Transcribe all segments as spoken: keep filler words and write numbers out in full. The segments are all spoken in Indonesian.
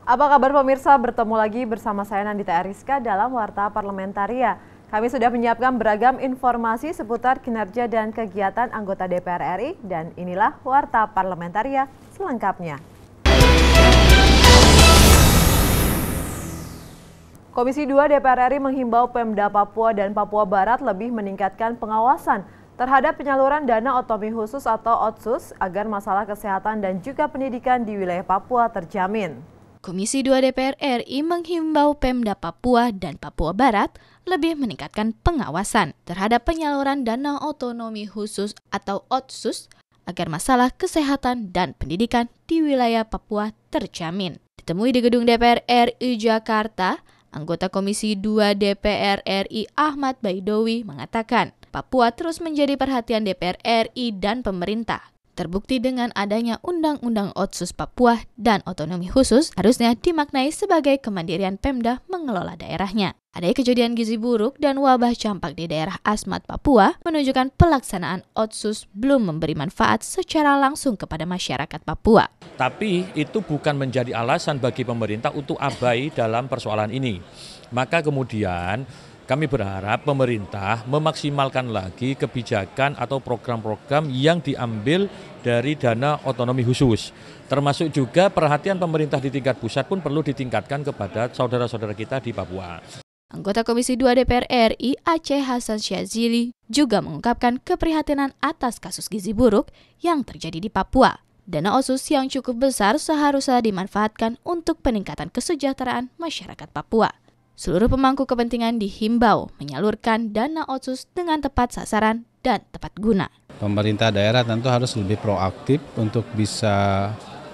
Apa kabar pemirsa? Bertemu lagi bersama saya Nandita Eriska dalam Warta Parlamentaria. Kami sudah menyiapkan beragam informasi seputar kinerja dan kegiatan anggota D P R R I dan inilah Warta Parlamentaria selengkapnya. Komisi dua D P R R I menghimbau Pemda Papua dan Papua Barat lebih meningkatkan pengawasan terhadap penyaluran dana otonomi khusus atau Otsus agar masalah kesehatan dan juga pendidikan di wilayah Papua terjamin. Komisi dua D P R R I menghimbau Pemda Papua dan Papua Barat lebih meningkatkan pengawasan terhadap penyaluran dana otonomi khusus atau Otsus agar masalah kesehatan dan pendidikan di wilayah Papua terjamin. Ditemui di gedung D P R R I Jakarta, anggota Komisi dua D P R R I Ahmad Baidowi mengatakan, Papua terus menjadi perhatian D P R R I dan pemerintah. Terbukti dengan adanya Undang-Undang Otsus Papua dan otonomi khusus harusnya dimaknai sebagai kemandirian Pemda mengelola daerahnya. Adanya kejadian gizi buruk dan wabah campak di daerah Asmat, Papua menunjukkan pelaksanaan Otsus belum memberi manfaat secara langsung kepada masyarakat Papua. Tapi itu bukan menjadi alasan bagi pemerintah untuk abai dalam persoalan ini. Maka kemudian kami berharap pemerintah memaksimalkan lagi kebijakan atau program-program yang diambil dari dana otonomi khusus. Termasuk juga perhatian pemerintah di tingkat pusat pun perlu ditingkatkan kepada saudara-saudara kita di Papua. Anggota Komisi dua D P R R I Aceh Hasan Syazili juga mengungkapkan keprihatinan atas kasus gizi buruk yang terjadi di Papua. Dana Otsus yang cukup besar seharusnya dimanfaatkan untuk peningkatan kesejahteraan masyarakat Papua. Seluruh pemangku kepentingan dihimbau menyalurkan dana Otsus dengan tepat sasaran dan tepat guna. Pemerintah daerah tentu harus lebih proaktif untuk bisa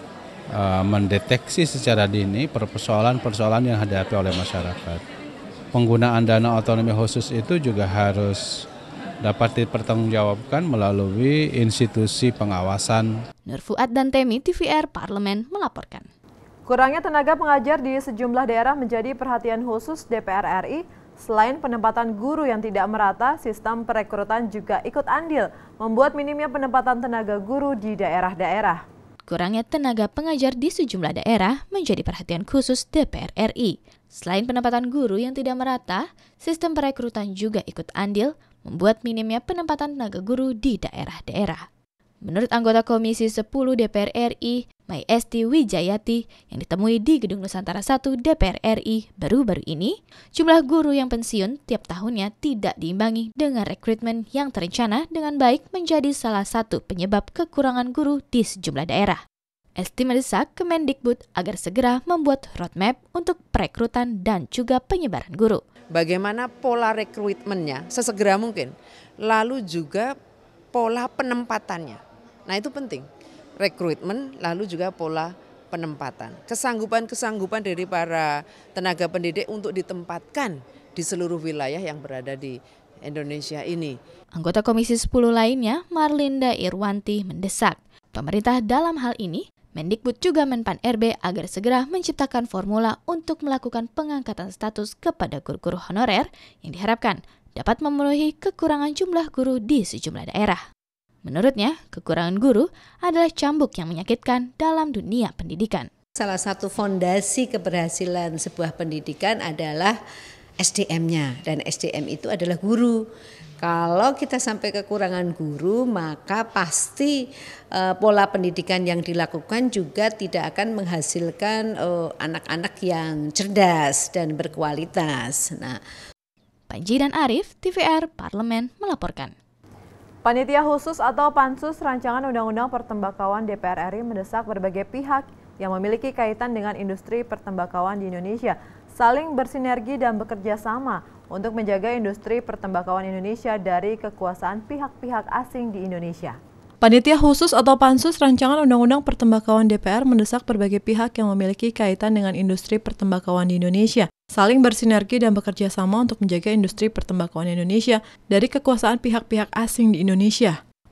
uh, mendeteksi secara dini persoalan-persoalan yang dihadapi oleh masyarakat. Penggunaan dana otonomi khusus itu juga harus dapat dipertanggungjawabkan melalui institusi pengawasan. Nur Fuad dan Temi, T V R Parlemen melaporkan. Kurangnya tenaga pengajar di sejumlah daerah menjadi perhatian khusus D P R R I. Selain penempatan guru yang tidak merata, sistem perekrutan juga ikut andil membuat minimnya penempatan tenaga guru di daerah-daerah. Kurangnya tenaga pengajar di sejumlah daerah menjadi perhatian khusus D P R R I. Selain penempatan guru yang tidak merata, sistem perekrutan juga ikut andil membuat minimnya penempatan tenaga guru di daerah-daerah. Menurut anggota Komisi sepuluh D P R R I, Mai Esti Wijayati, yang ditemui di Gedung Nusantara satu D P R R I baru-baru ini, jumlah guru yang pensiun tiap tahunnya tidak diimbangi dengan rekrutmen yang terencana dengan baik menjadi salah satu penyebab kekurangan guru di sejumlah daerah. Esti mendesak Kemendikbud agar segera membuat roadmap untuk perekrutan dan juga penyebaran guru. Bagaimana pola rekrutmennya sesegera mungkin, lalu juga pola penempatannya. Nah itu penting, rekrutmen lalu juga pola penempatan. Kesanggupan-kesanggupan dari para tenaga pendidik untuk ditempatkan di seluruh wilayah yang berada di Indonesia ini. Anggota Komisi sepuluh lainnya, Marlinda Irwanti, mendesak pemerintah dalam hal ini, Mendikbud juga Menpan R B agar segera menciptakan formula untuk melakukan pengangkatan status kepada guru-guru honorer yang diharapkan dapat memenuhi kekurangan jumlah guru di sejumlah daerah. Menurutnya, kekurangan guru adalah cambuk yang menyakitkan dalam dunia pendidikan. Salah satu fondasi keberhasilan sebuah pendidikan adalah S D M-nya, dan S D M itu adalah guru. Kalau kita sampai kekurangan guru, maka pasti uh, pola pendidikan yang dilakukan juga tidak akan menghasilkan uh, anak-anak yang cerdas dan berkualitas. Nah, Panji dan Arif, T V R Parlemen melaporkan. Panitia khusus atau Pansus Rancangan Undang-Undang Pertembakauan D P R R I mendesak berbagai pihak yang memiliki kaitan dengan industri pertembakauan di Indonesia saling bersinergi dan bekerja sama untuk menjaga industri pertembakauan Indonesia dari kekuasaan pihak-pihak asing di Indonesia. Panitia khusus atau Pansus Rancangan Undang-Undang Pertembakauan D P R mendesak berbagai pihak yang memiliki kaitan dengan industri pertembakauan di Indonesia saling bersinergi dan bekerja sama untuk menjaga industri pertembakauan Indonesia dari kekuasaan pihak-pihak asing di Indonesia.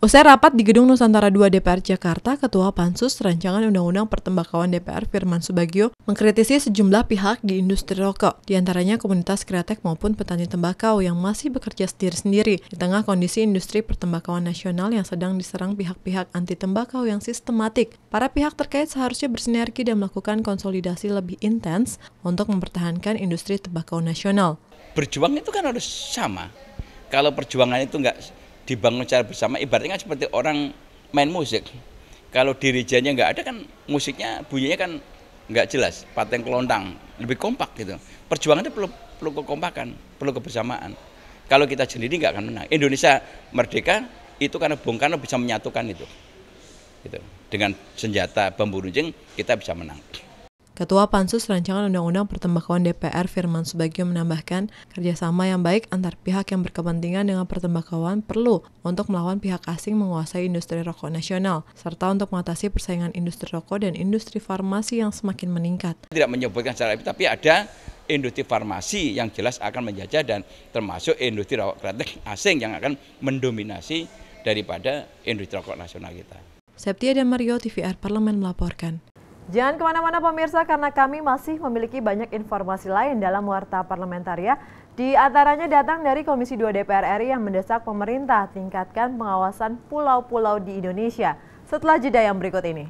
Usai rapat di Gedung Nusantara dua D P R Jakarta, Ketua Pansus Rancangan Undang-Undang Pertembakauan D P R Firman Subagio mengkritisi sejumlah pihak di industri rokok, diantaranya komunitas kreatek maupun petani tembakau yang masih bekerja sendiri-sendiri di tengah kondisi industri pertembakauan nasional yang sedang diserang pihak-pihak anti tembakau yang sistematik. Para pihak terkait seharusnya bersinergi dan melakukan konsolidasi lebih intens untuk mempertahankan industri tembakau nasional. Berjuang itu kan harus sama. Kalau perjuangan itu nggak dibangun secara bersama, ibaratnya kan seperti orang main musik. Kalau dirijennya nggak ada kan musiknya, bunyinya kan nggak jelas, pateng kelontang, lebih kompak gitu. Perjuangan itu perlu perlu kekompakan, perlu kebersamaan. Kalau kita sendiri nggak akan menang. Indonesia merdeka itu karena Bung Karno bisa menyatukan itu. Gitu. Dengan senjata bambu runcing kita bisa menang. Ketua Pansus Rancangan Undang-Undang Pertembakauan D P R Firman Subagio menambahkan, kerjasama yang baik antar pihak yang berkepentingan dengan pertembakauan perlu untuk melawan pihak asing menguasai industri rokok nasional, serta untuk mengatasi persaingan industri rokok dan industri farmasi yang semakin meningkat. Tidak menyebutkan secara itu, tapi ada industri farmasi yang jelas akan menjajah dan termasuk industri rokok kreatif asing yang akan mendominasi daripada industri rokok nasional kita. Septia dan Mario, T V R Parlemen melaporkan. Jangan kemana-mana pemirsa, karena kami masih memiliki banyak informasi lain dalam Warta Parlamentaria. Di antaranya datang dari Komisi dua D P R R I yang mendesak pemerintah tingkatkan pengawasan pulau-pulau di Indonesia. Setelah jeda yang berikut ini.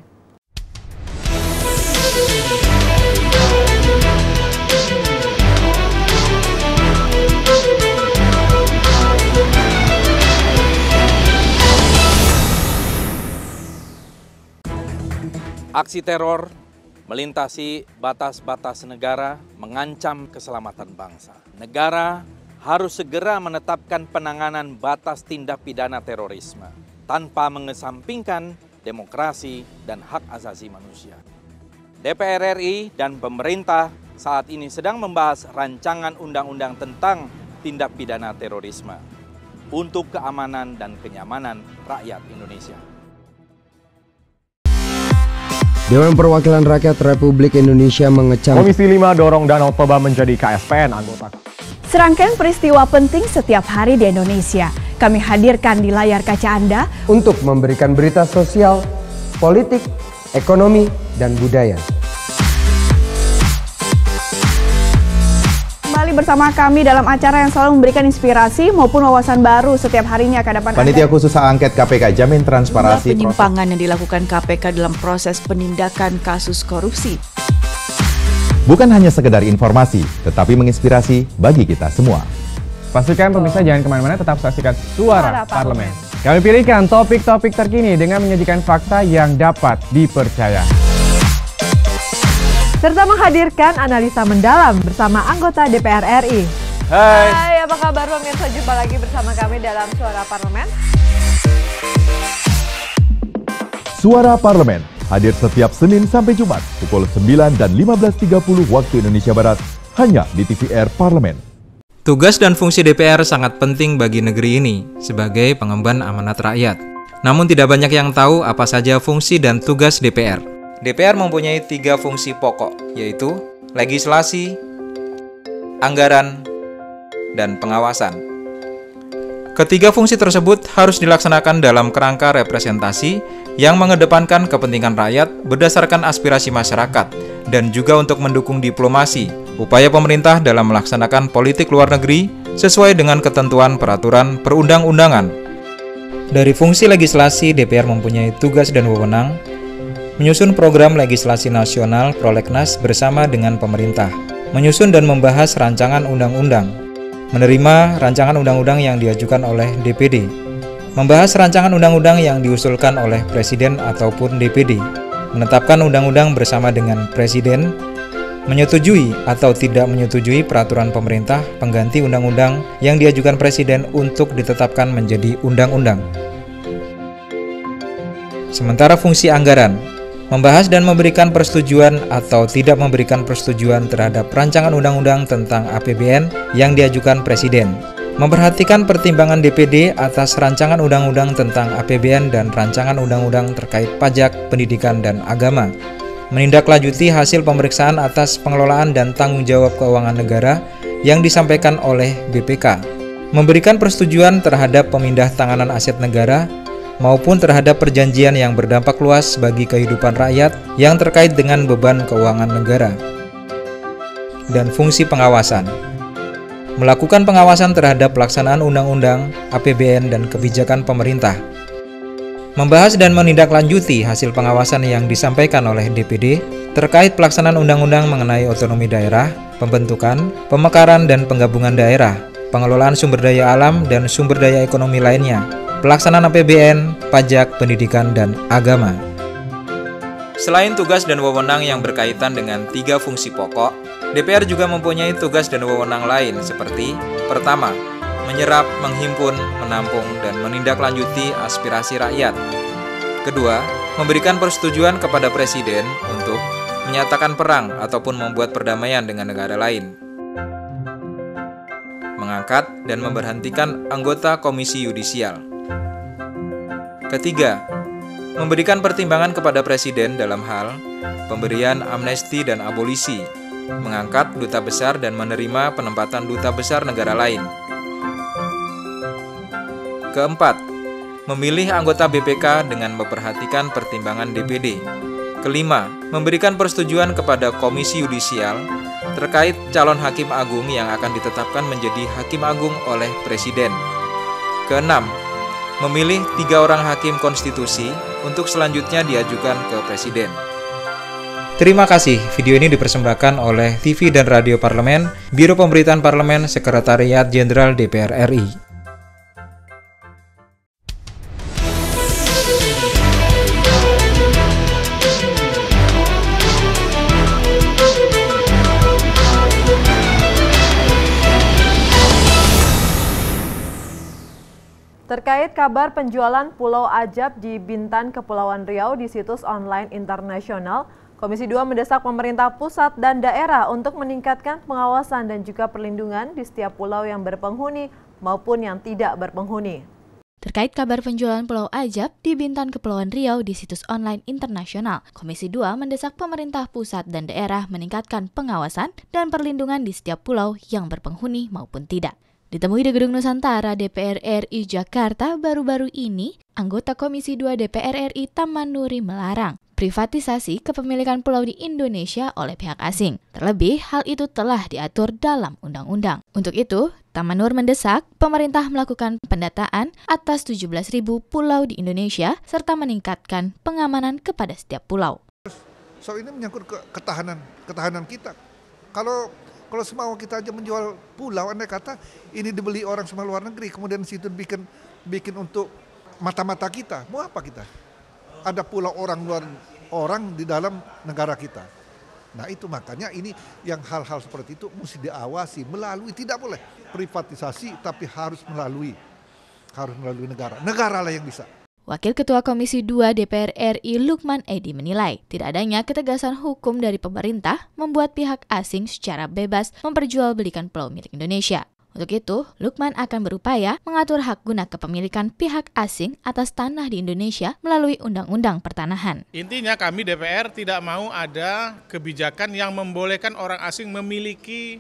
Aksi teror melintasi batas-batas negara mengancam keselamatan bangsa. Negara harus segera menetapkan penanganan batas tindak pidana terorisme tanpa mengesampingkan demokrasi dan hak asasi manusia. D P R R I dan pemerintah saat ini sedang membahas rancangan undang-undang tentang tindak pidana terorisme untuk keamanan dan kenyamanan rakyat Indonesia. Dewan Perwakilan Rakyat Republik Indonesia mengecam Komisi lima dorong Danau Toba menjadi K S P N anggota. Serangkaian peristiwa penting setiap hari di Indonesia kami hadirkan di layar kaca Anda untuk memberikan berita sosial, politik, ekonomi, dan budaya. Kembali bersama kami dalam acara yang selalu memberikan inspirasi maupun wawasan baru setiap harinya ke depan. Panitia Khusus Hak Angket K P K jamin transparansi penyimpangan yang dilakukan K P K dalam proses penindakan kasus korupsi. Bukan hanya sekedar informasi, tetapi menginspirasi bagi kita semua. Pastikan pemirsa jangan kemana-mana, tetap saksikan Suara Parlemen. Kami pilihkan topik-topik terkini dengan menyajikan fakta yang dapat dipercaya. Serta menghadirkan analisa mendalam bersama anggota D P R R I. Hai. Hai, apa kabar pemirsa? Jumpa lagi bersama kami dalam Suara Parlemen. Suara Parlemen hadir setiap Senin sampai Jumat pukul sembilan dan lima belas tiga puluh waktu Indonesia Barat hanya di T V R Parlemen. Tugas dan fungsi D P R sangat penting bagi negeri ini sebagai pengemban amanat rakyat. Namun tidak banyak yang tahu apa saja fungsi dan tugas D P R. D P R mempunyai tiga fungsi pokok, yaitu legislasi, anggaran, dan pengawasan. Ketiga fungsi tersebut harus dilaksanakan dalam kerangka representasi yang mengedepankan kepentingan rakyat berdasarkan aspirasi masyarakat dan juga untuk mendukung diplomasi, upaya pemerintah dalam melaksanakan politik luar negeri sesuai dengan ketentuan peraturan perundang-undangan. Dari fungsi legislasi, D P R mempunyai tugas dan wewenang menyusun program legislasi nasional Prolegnas bersama dengan pemerintah, menyusun dan membahas rancangan undang-undang, menerima rancangan undang-undang yang diajukan oleh D P D, membahas rancangan undang-undang yang diusulkan oleh Presiden ataupun D P D, menetapkan undang-undang bersama dengan Presiden, menyetujui atau tidak menyetujui peraturan pemerintah pengganti undang-undang yang diajukan Presiden untuk ditetapkan menjadi undang-undang. Sementara fungsi anggaran, membahas dan memberikan persetujuan atau tidak memberikan persetujuan terhadap rancangan undang-undang tentang A P B N yang diajukan Presiden, memperhatikan pertimbangan D P D atas rancangan undang-undang tentang A P B N dan rancangan undang-undang terkait pajak, pendidikan, dan agama, menindaklanjuti hasil pemeriksaan atas pengelolaan dan tanggung jawab keuangan negara yang disampaikan oleh B P K, memberikan persetujuan terhadap pemindah tanganan aset negara, maupun terhadap perjanjian yang berdampak luas bagi kehidupan rakyat yang terkait dengan beban keuangan negara. Dan fungsi pengawasan. Melakukan pengawasan terhadap pelaksanaan undang-undang, A P B N, dan kebijakan pemerintah. Membahas dan menindaklanjuti hasil pengawasan yang disampaikan oleh D P D terkait pelaksanaan undang-undang mengenai otonomi daerah, pembentukan, pemekaran dan penggabungan daerah, pengelolaan sumber daya alam dan sumber daya ekonomi lainnya, pelaksanaan A P B N, pajak, pendidikan, dan agama. Selain tugas dan wewenang yang berkaitan dengan tiga fungsi pokok, D P R juga mempunyai tugas dan wewenang lain seperti: pertama, menyerap, menghimpun, menampung, dan menindaklanjuti aspirasi rakyat. Kedua, memberikan persetujuan kepada Presiden untuk menyatakan perang ataupun membuat perdamaian dengan negara lain. Mengangkat dan memberhentikan anggota Komisi Yudisial. Ketiga, memberikan pertimbangan kepada Presiden dalam hal pemberian amnesti dan abolisi, mengangkat duta besar dan menerima penempatan duta besar negara lain. Keempat, memilih anggota B P K dengan memperhatikan pertimbangan D P D. Kelima, memberikan persetujuan kepada Komisi Yudisial terkait calon hakim agung yang akan ditetapkan menjadi hakim agung oleh Presiden. Keenam, memilih tiga orang hakim konstitusi untuk selanjutnya diajukan ke Presiden. Terima kasih, video ini dipersembahkan oleh T V dan Radio Parlemen, Biro Pemberitaan Parlemen, Sekretariat Jenderal D P R R I. Terkait kabar penjualan Pulau Ajab di Bintan, Kepulauan Riau di situs online internasional, Komisi dua mendesak pemerintah pusat dan daerah untuk meningkatkan pengawasan dan juga perlindungan di setiap pulau yang berpenghuni maupun yang tidak berpenghuni. Terkait kabar penjualan Pulau Ajab di Bintan, Kepulauan Riau di situs online internasional, Komisi dua mendesak pemerintah pusat dan daerah meningkatkan pengawasan dan perlindungan di setiap pulau yang berpenghuni maupun tidak. Ditemui di Gedung Nusantara D P R R I Jakarta baru-baru ini, anggota Komisi dua D P R R I Taman Nuri melarang privatisasi kepemilikan pulau di Indonesia oleh pihak asing. Terlebih, hal itu telah diatur dalam undang-undang. Untuk itu, Taman Nur mendesak pemerintah melakukan pendataan atas tujuh belas ribu pulau di Indonesia serta meningkatkan pengamanan kepada setiap pulau. So ini menyangkut ke ketahanan, ketahanan kita. Kalau Kalau semau kita aja menjual pulau, andai kata ini dibeli orang sama luar negeri, kemudian situ bikin bikin untuk mata-mata kita, mau apa kita? Ada pulau orang luar orang di dalam negara kita. Nah itu makanya ini yang hal-hal seperti itu mesti diawasi, melalui, tidak boleh privatisasi, tapi harus melalui, harus melalui negara. Negara lah yang bisa. Wakil Ketua Komisi dua D P R R I Lukman Edi menilai tidak adanya ketegasan hukum dari pemerintah membuat pihak asing secara bebas memperjualbelikan pulau milik Indonesia. Untuk itu, Lukman akan berupaya mengatur hak guna kepemilikan pihak asing atas tanah di Indonesia melalui Undang-Undang Pertanahan. Intinya kami D P R tidak mau ada kebijakan yang membolehkan orang asing memiliki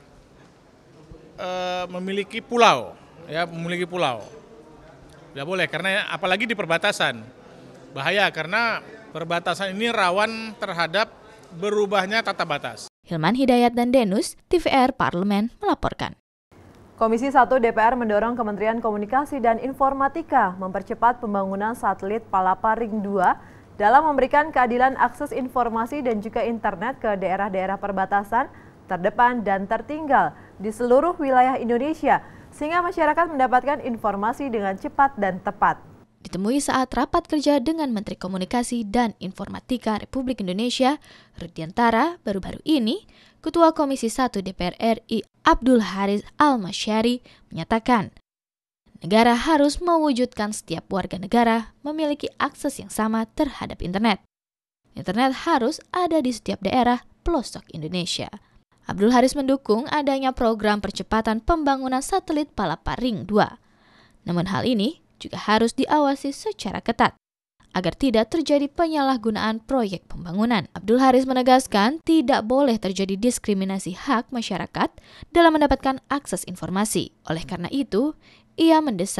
uh, memiliki pulau, ya memiliki pulau. Tidak boleh, karena apalagi di perbatasan. Bahaya, karena perbatasan ini rawan terhadap berubahnya tata batas. Hilman Hidayat dan Denus, T V R Parlemen melaporkan. Komisi satu D P R mendorong Kementerian Komunikasi dan Informatika mempercepat pembangunan satelit Palapa Ring dua dalam memberikan keadilan akses informasi dan juga internet ke daerah-daerah perbatasan, terdepan dan tertinggal di seluruh wilayah Indonesia, sehingga masyarakat mendapatkan informasi dengan cepat dan tepat. Ditemui saat rapat kerja dengan Menteri Komunikasi dan Informatika Republik Indonesia, Rudiantara, baru-baru ini, Ketua Komisi satu D P R R I Abdul Haris Al-Masyari menyatakan, negara harus mewujudkan setiap warga negara memiliki akses yang sama terhadap internet. Internet harus ada di setiap daerah pelosok Indonesia. Abdul Haris mendukung adanya program percepatan pembangunan satelit Palapa Ring dua. Namun hal ini juga harus diawasi secara ketat agar tidak terjadi penyalahgunaan proyek pembangunan. Abdul Haris menegaskan tidak boleh terjadi diskriminasi hak masyarakat dalam mendapatkan akses informasi. Oleh karena itu, ia mendesak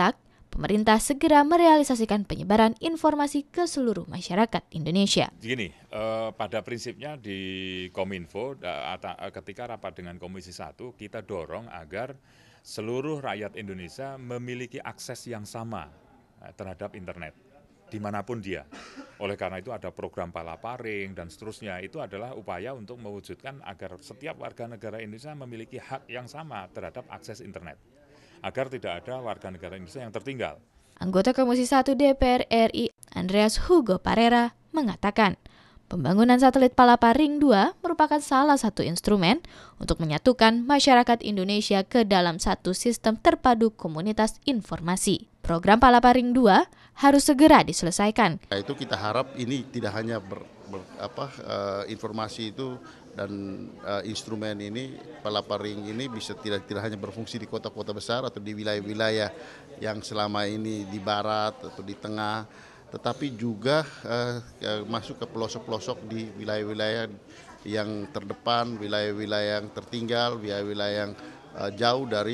pemerintah segera merealisasikan penyebaran informasi ke seluruh masyarakat Indonesia. Gini, eh, pada prinsipnya di Kominfo eh, ketika rapat dengan Komisi satu kita dorong agar seluruh rakyat Indonesia memiliki akses yang sama eh, terhadap internet dimanapun dia. Oleh karena itu ada program palaparing dan seterusnya. Itu adalah upaya untuk mewujudkan agar setiap warga negara Indonesia memiliki hak yang sama terhadap akses internet, agar tidak ada warga negara Indonesia yang tertinggal. Anggota Komisi satu D P R R I Andreas Hugo Parera mengatakan, pembangunan satelit Palaparing dua merupakan salah satu instrumen untuk menyatukan masyarakat Indonesia ke dalam satu sistem terpadu komunitas informasi. Program Palaparing dua harus segera diselesaikan. Itu kita harap ini tidak hanya ber, ber, apa, uh, informasi itu dan uh, instrumen ini, Palaparing ini bisa tidak tidak hanya berfungsi di kota-kota besar atau di wilayah-wilayah yang selama ini di barat atau di tengah, tetapi juga uh, uh, masuk ke pelosok-pelosok di wilayah-wilayah yang terdepan, wilayah-wilayah yang tertinggal, wilayah-wilayah yang uh, jauh dari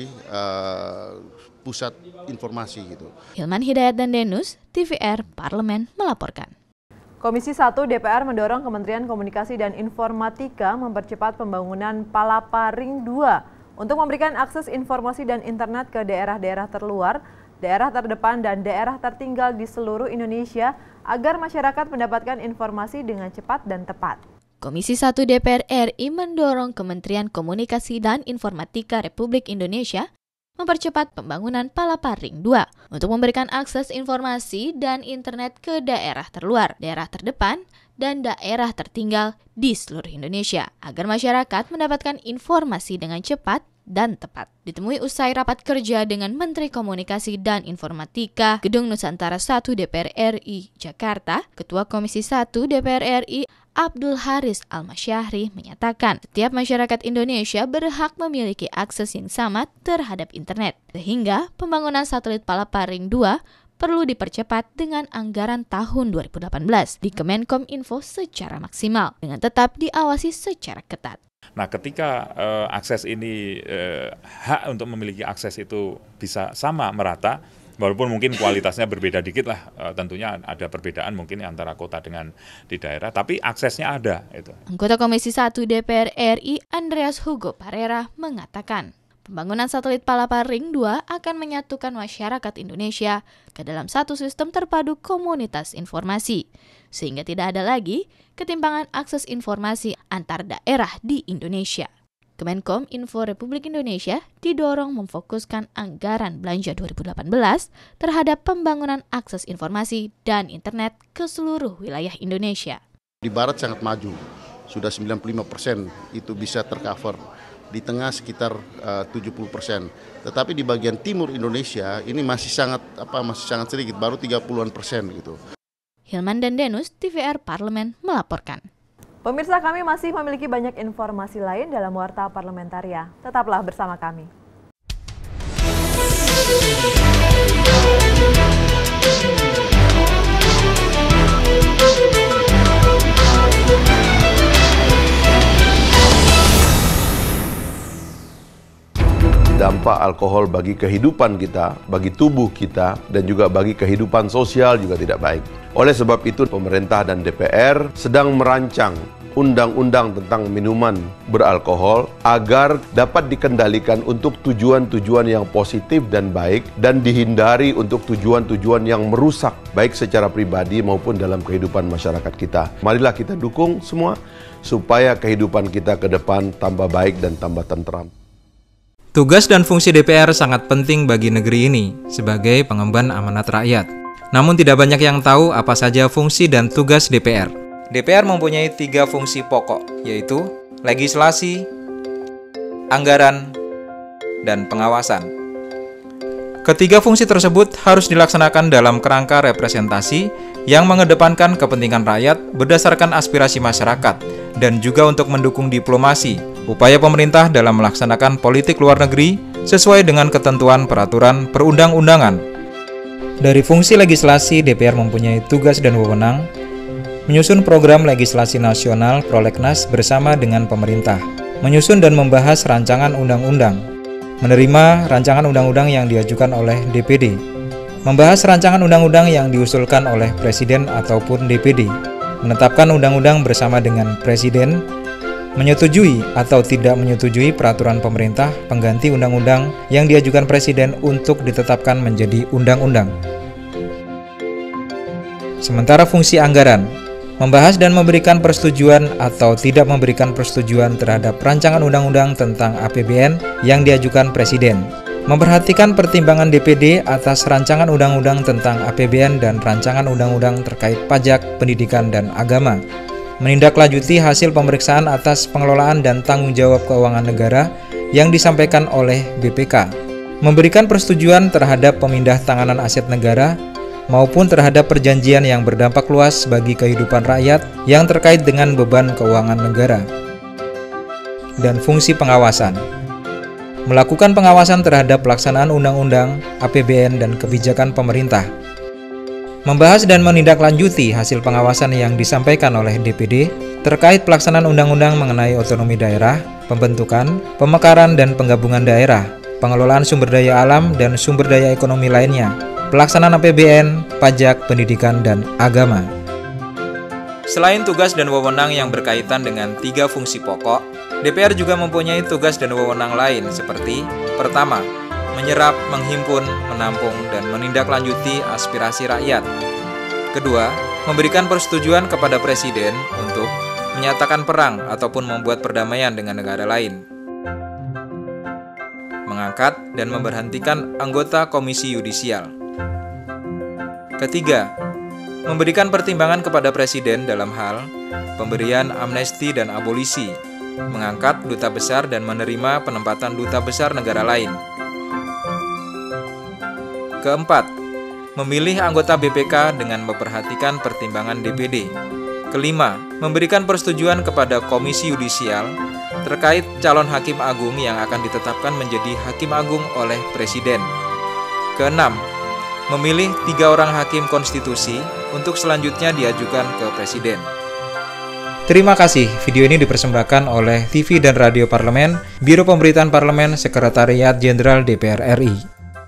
uh, pusat informasi gitu. Hilman Hidayat dan Denus, T V R Parlemen melaporkan. Komisi satu D P R mendorong Kementerian Komunikasi dan Informatika mempercepat pembangunan Palaparing dua untuk memberikan akses informasi dan internet ke daerah-daerah terluar, daerah terdepan, dan daerah tertinggal di seluruh Indonesia agar masyarakat mendapatkan informasi dengan cepat dan tepat. Komisi satu D P R R I mendorong Kementerian Komunikasi dan Informatika Republik Indonesia mempercepat pembangunan Palaparing dua untuk memberikan akses informasi dan internet ke daerah terluar, daerah terdepan, dan daerah tertinggal di seluruh Indonesia agar masyarakat mendapatkan informasi dengan cepat dan tepat. Ditemui usai rapat kerja dengan Menteri Komunikasi dan Informatika Gedung Nusantara satu D P R R I Jakarta, Ketua Komisi satu D P R R I Abdul Haris Almasyahri menyatakan setiap masyarakat Indonesia berhak memiliki akses yang sama terhadap internet, sehingga pembangunan satelit Palaparing dua perlu dipercepat dengan anggaran tahun dua ribu delapan belas di Kemenkominfo secara maksimal, dengan tetap diawasi secara ketat. Nah, ketika eh, akses ini, eh, hak untuk memiliki akses itu bisa sama, merata, walaupun mungkin kualitasnya berbeda dikit lah, eh, tentunya ada perbedaan mungkin antara kota dengan di daerah, tapi aksesnya ada. Itu. Anggota Komisi satu D P R R I Andreas Hugo Parera mengatakan, pembangunan satelit Palaparing dua akan menyatukan masyarakat Indonesia ke dalam satu sistem terpadu komunitas informasi, sehingga tidak ada lagi ketimpangan akses informasi antar daerah di Indonesia. Kemenkominfo Republik Indonesia didorong memfokuskan anggaran belanja dua ribu delapan belas terhadap pembangunan akses informasi dan internet ke seluruh wilayah Indonesia. Di barat sangat maju, sudah sembilan puluh lima persen itu bisa tercover. Di tengah sekitar uh, tujuh puluh persen. Tetapi di bagian timur Indonesia ini masih sangat apa masih sangat sedikit, baru tiga puluhan persen gitu. Hilman dan Denus, T V R Parlemen melaporkan. Pemirsa, kami masih memiliki banyak informasi lain dalam Warta Parlamentaria. Tetaplah bersama kami. Dampak alkohol bagi kehidupan kita, bagi tubuh kita, dan juga bagi kehidupan sosial juga tidak baik. Oleh sebab itu, pemerintah dan D P R sedang merancang undang-undang tentang minuman beralkohol agar dapat dikendalikan untuk tujuan-tujuan yang positif dan baik dan dihindari untuk tujuan-tujuan yang merusak baik secara pribadi maupun dalam kehidupan masyarakat kita. Marilah kita dukung semua supaya kehidupan kita ke depan tambah baik dan tambah tentram. Tugas dan fungsi D P R sangat penting bagi negeri ini sebagai pengemban amanat rakyat. Namun tidak banyak yang tahu apa saja fungsi dan tugas D P R. D P R mempunyai tiga fungsi pokok, yaitu legislasi, anggaran, dan pengawasan. Ketiga fungsi tersebut harus dilaksanakan dalam kerangka representasi yang mengedepankan kepentingan rakyat berdasarkan aspirasi masyarakat dan juga untuk mendukung diplomasi, upaya pemerintah dalam melaksanakan politik luar negeri sesuai dengan ketentuan peraturan perundang-undangan. Dari fungsi legislasi, D P R mempunyai tugas dan wewenang menyusun program legislasi nasional Prolegnas bersama dengan pemerintah, menyusun dan membahas rancangan undang-undang, menerima rancangan undang-undang yang diajukan oleh D P D, membahas rancangan undang-undang yang diusulkan oleh Presiden ataupun D P D, menetapkan undang-undang bersama dengan Presiden, menyetujui atau tidak menyetujui peraturan pemerintah pengganti undang-undang yang diajukan Presiden untuk ditetapkan menjadi undang-undang. Sementara fungsi anggaran, membahas dan memberikan persetujuan atau tidak memberikan persetujuan terhadap rancangan undang-undang tentang A P B N yang diajukan Presiden, memperhatikan pertimbangan D P D atas rancangan undang-undang tentang A P B N dan rancangan undang-undang terkait pajak, pendidikan, dan agama, menindaklanjuti hasil pemeriksaan atas pengelolaan dan tanggung jawab keuangan negara yang disampaikan oleh B P K, memberikan persetujuan terhadap pemindah tanganan aset negara maupun terhadap perjanjian yang berdampak luas bagi kehidupan rakyat yang terkait dengan beban keuangan negara, dan fungsi pengawasan, melakukan pengawasan terhadap pelaksanaan undang-undang, A P B N, dan kebijakan pemerintah, membahas dan menindaklanjuti hasil pengawasan yang disampaikan oleh D P D terkait pelaksanaan undang-undang mengenai otonomi daerah, pembentukan, pemekaran dan penggabungan daerah, pengelolaan sumber daya alam dan sumber daya ekonomi lainnya, pelaksanaan A P B N, pajak, pendidikan, dan agama. Selain tugas dan wewenang yang berkaitan dengan tiga fungsi pokok, D P R juga mempunyai tugas dan wewenang lain seperti: pertama, menyerap, menghimpun, menampung, dan menindaklanjuti aspirasi rakyat. Kedua, memberikan persetujuan kepada Presiden untuk menyatakan perang ataupun membuat perdamaian dengan negara lain. Mengangkat dan memberhentikan anggota Komisi Yudisial. Ketiga, memberikan pertimbangan kepada Presiden dalam hal pemberian amnesti dan abolisi, mengangkat duta besar dan menerima penempatan duta besar negara lain. Keempat, memilih anggota B P K dengan memperhatikan pertimbangan D P D. Kelima, memberikan persetujuan kepada Komisi Yudisial terkait calon hakim agung yang akan ditetapkan menjadi hakim agung oleh Presiden. Keenam, memilih tiga orang hakim konstitusi untuk selanjutnya diajukan ke Presiden. Terima kasih, video ini dipersembahkan oleh T V dan Radio Parlemen, Biro Pemberitaan Parlemen, Sekretariat Jenderal D P R R I.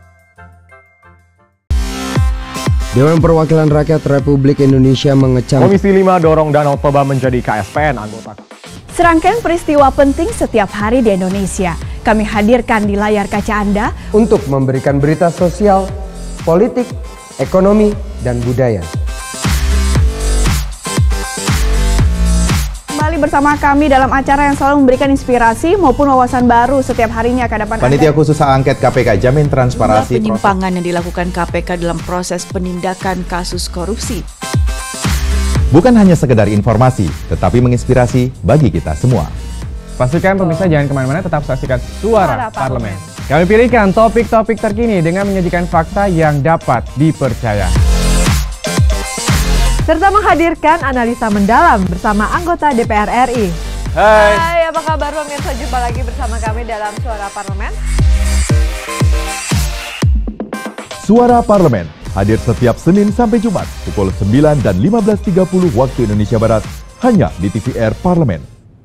Dewan Perwakilan Rakyat Republik Indonesia mengecam Komisi lima dorong Danau Toba menjadi K S P N anggota. Serangkaian peristiwa penting setiap hari di Indonesia kami hadirkan di layar kaca Anda untuk memberikan berita sosial, politik, ekonomi, dan budaya. Kembali bersama kami dalam acara yang selalu memberikan inspirasi maupun wawasan baru setiap harinya ke depan. Panitia Khusus Hak Angket K P K jamin transparansi penyimpangan yang dilakukan K P K dalam proses penindakan kasus korupsi. Bukan hanya sekedar informasi, tetapi menginspirasi bagi kita semua. Pastikan pemirsa jangan kemana-mana, tetap saksikan Suara Parlemen. Kami pilihkan topik-topik terkini dengan menyajikan fakta yang dapat dipercaya. Serta menghadirkan analisa mendalam bersama anggota D P R R I. Hai. Hai, apa kabar pemirsa? Jumpa lagi bersama kami dalam Suara Parlemen. Suara Parlemen hadir setiap Senin sampai Jumat pukul sembilan dan lima belas tiga puluh waktu Indonesia Barat hanya di T V R Parlemen.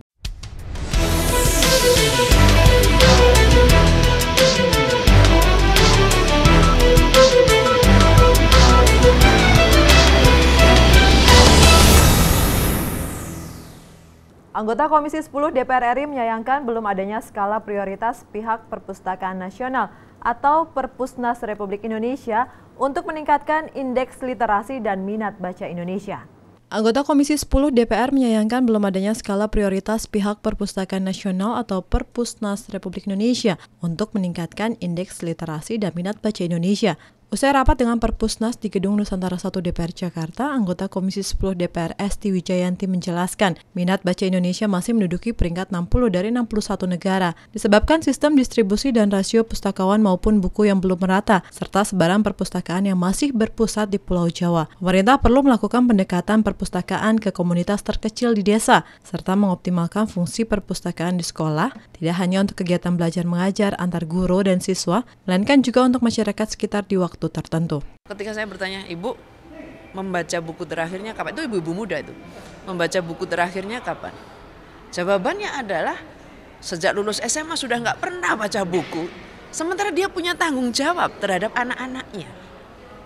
Anggota Komisi sepuluh D P R R I menyayangkan belum adanya skala prioritas pihak Perpustakaan Nasional atau Perpusnas Republik Indonesia untuk meningkatkan indeks literasi dan minat baca Indonesia. Anggota Komisi sepuluh D P R menyayangkan belum adanya skala prioritas pihak Perpustakaan Nasional atau Perpusnas Republik Indonesia untuk meningkatkan indeks literasi dan minat baca Indonesia. Usai rapat dengan Perpusnas di Gedung Nusantara satu D P R Jakarta, anggota Komisi sepuluh D P R Esti Wijayanti menjelaskan minat baca Indonesia masih menduduki peringkat enam puluh dari enam puluh satu negara, disebabkan sistem distribusi dan rasio pustakawan maupun buku yang belum merata, serta sebaran perpustakaan yang masih berpusat di Pulau Jawa. Pemerintah perlu melakukan pendekatan perpustakaan ke komunitas terkecil di desa, serta mengoptimalkan fungsi perpustakaan di sekolah, tidak hanya untuk kegiatan belajar mengajar antar guru dan siswa, melainkan juga untuk masyarakat sekitar di waktu tertentu. Ketika saya bertanya, Ibu membaca buku terakhirnya kapan? Itu ibu-ibu muda itu. Membaca buku terakhirnya kapan? Jawabannya adalah sejak lulus S M A sudah nggak pernah baca buku. Sementara dia punya tanggung jawab terhadap anak-anaknya.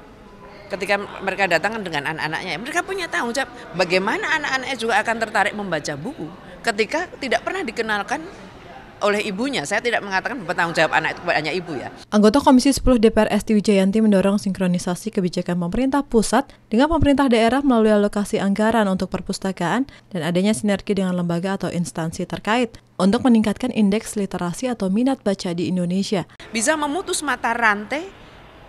ketika mereka datang dengan anak-anaknya, mereka punya tanggung jawab bagaimana anak-anaknya juga akan tertarik membaca buku ketika tidak pernah dikenalkan oleh ibunya. Saya tidak mengatakan bertanggung jawab anak itu hanya ibu ya. Anggota Komisi sepuluh D P R Esti Wijayanti mendorong sinkronisasi kebijakan pemerintah pusat dengan pemerintah daerah melalui alokasi anggaran untuk perpustakaan dan adanya sinergi dengan lembaga atau instansi terkait untuk meningkatkan indeks literasi atau minat baca di Indonesia. Bisa memutus mata rantai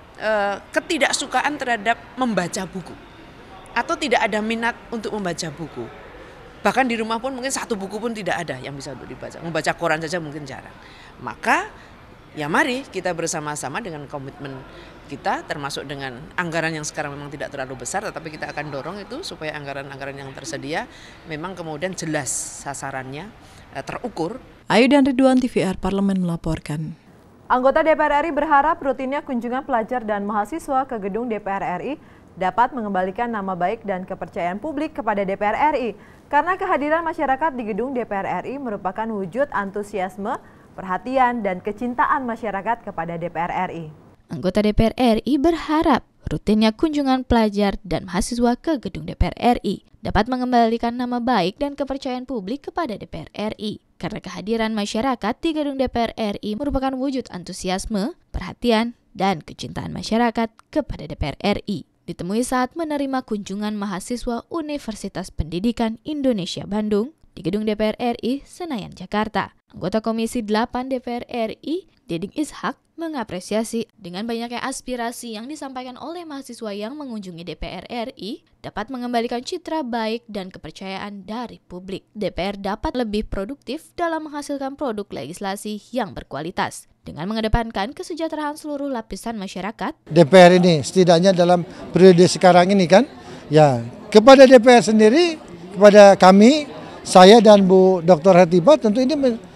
ketidaksukaan terhadap membaca buku atau tidak ada minat untuk membaca buku. Bahkan di rumah pun mungkin satu buku pun tidak ada yang bisa untuk dibaca. Membaca koran saja mungkin jarang. Maka ya mari kita bersama-sama dengan komitmen kita, termasuk dengan anggaran yang sekarang memang tidak terlalu besar, tetapi kita akan dorong itu supaya anggaran-anggaran yang tersedia memang kemudian jelas sasarannya, terukur. Ayu dan Ridwan, T V R Parlemen melaporkan. Anggota D P R R I berharap rutinnya kunjungan pelajar dan mahasiswa ke gedung D P R R I dapat mengembalikan nama baik dan kepercayaan publik kepada D P R R I. Karena kehadiran masyarakat di gedung D P R R I merupakan wujud antusiasme, perhatian, dan kecintaan masyarakat kepada D P R R I. Anggota D P R R I berharap rutinnya kunjungan pelajar dan mahasiswa ke gedung D P R R I dapat mengembalikan nama baik dan kepercayaan publik kepada D P R R I. Karena kehadiran masyarakat di gedung D P R R I merupakan wujud antusiasme, perhatian, dan kecintaan masyarakat kepada D P R R I. Ditemui saat menerima kunjungan mahasiswa Universitas Pendidikan Indonesia Bandung di gedung D P R R I Senayan, Jakarta. Anggota Komisi delapan D P R R I, Deding Ishak, mengapresiasi dengan banyaknya aspirasi yang disampaikan oleh mahasiswa yang mengunjungi D P R R I dapat mengembalikan citra baik dan kepercayaan dari publik. D P R dapat lebih produktif dalam menghasilkan produk legislasi yang berkualitas dengan mengedepankan kesejahteraan seluruh lapisan masyarakat. D P R ini setidaknya dalam periode sekarang ini kan, ya kepada D P R sendiri, kepada kami, saya dan Bu Doktor Hatiba tentu ini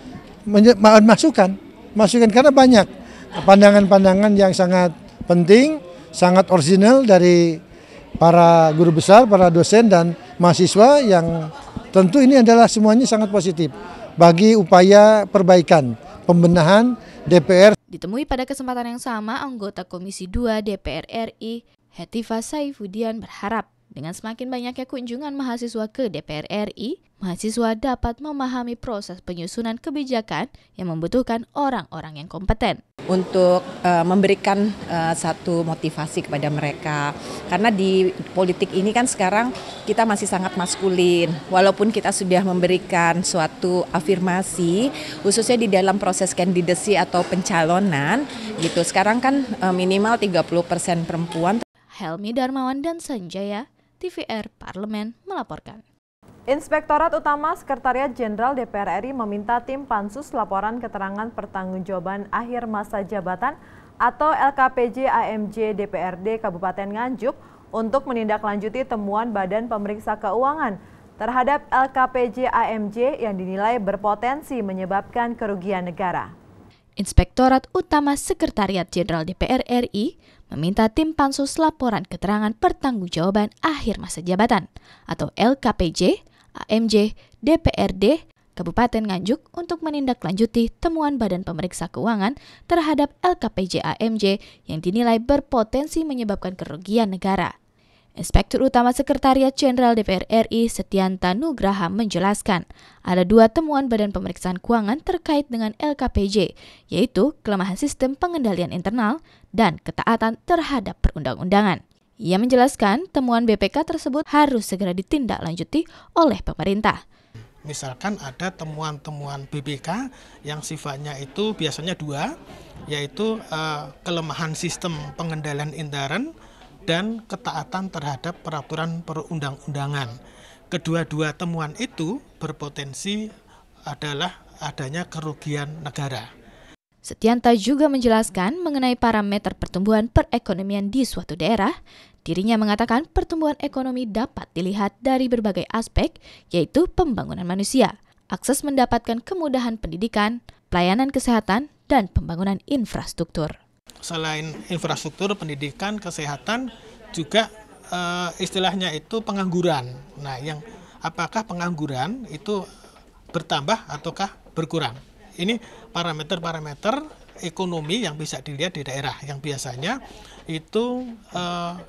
masukan, masukan karena banyak pandangan-pandangan yang sangat penting, sangat orisinal dari para guru besar, para dosen dan mahasiswa yang tentu ini adalah semuanya sangat positif bagi upaya perbaikan, pembenahan D P R. Ditemui pada kesempatan yang sama, anggota Komisi dua D P R R I, Hetiva Saifudian berharap dengan semakin banyaknya kunjungan mahasiswa ke D P R R I, mahasiswa dapat memahami proses penyusunan kebijakan yang membutuhkan orang-orang yang kompeten. Untuk uh, memberikan uh, satu motivasi kepada mereka, karena di politik ini kan sekarang kita masih sangat maskulin, walaupun kita sudah memberikan suatu afirmasi khususnya di dalam proses kandidasi atau pencalonan gitu, sekarang kan uh, minimal tiga puluh persen perempuan. Helmi Darmawan dan Sanjaya, T V R Parlemen melaporkan. Inspektorat Utama Sekretariat Jenderal D P R R I meminta tim Pansus Laporan Keterangan Pertanggungjawaban Akhir Masa Jabatan atau L K P J A M J D P R D Kabupaten Nganjuk untuk menindaklanjuti temuan Badan Pemeriksa Keuangan terhadap L K P J A M J yang dinilai berpotensi menyebabkan kerugian negara. Inspektorat Utama Sekretariat Jenderal D P R R I meminta tim Pansus Laporan Keterangan Pertanggungjawaban Akhir Masa Jabatan atau L K P J A M J D P R D Kabupaten Nganjuk untuk menindaklanjuti temuan Badan Pemeriksa Keuangan terhadap L K P J A M J yang dinilai berpotensi menyebabkan kerugian negara. Inspektur Utama Sekretariat Jenderal D P R R I Setianta Nugraha menjelaskan ada dua temuan Badan Pemeriksaan Keuangan terkait dengan L K P J, yaitu kelemahan sistem pengendalian internal dan ketaatan terhadap perundang-undangan. Ia menjelaskan temuan B P K tersebut harus segera ditindaklanjuti oleh pemerintah. Misalkan ada temuan-temuan B P K yang sifatnya itu biasanya dua, yaitu uh, kelemahan sistem pengendalian intern dan ketaatan terhadap peraturan perundang-undangan. Kedua-dua temuan itu berpotensi adalah adanya kerugian negara. Setianta juga menjelaskan mengenai parameter pertumbuhan perekonomian di suatu daerah. Dirinya mengatakan pertumbuhan ekonomi dapat dilihat dari berbagai aspek, yaitu pembangunan manusia, akses mendapatkan kemudahan pendidikan, pelayanan kesehatan, dan pembangunan infrastruktur. Selain infrastruktur, pendidikan, kesehatan, juga uh, istilahnya itu pengangguran. Nah, yang apakah pengangguran itu bertambah ataukah berkurang? Ini parameter-parameter ekonomi yang bisa dilihat di daerah yang biasanya itu uh,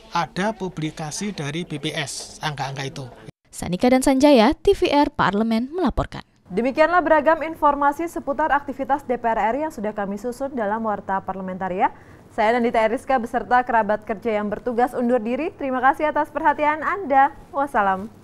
ada publikasi dari B P S angka-angka itu. Sanika dan Sanjaya, T V R Parlemen melaporkan. Demikianlah beragam informasi seputar aktivitas D P R R I yang sudah kami susun dalam Warta Parlamentaria. Saya Nandita Eriska beserta kerabat kerja yang bertugas undur diri. Terima kasih atas perhatian Anda. Wassalam.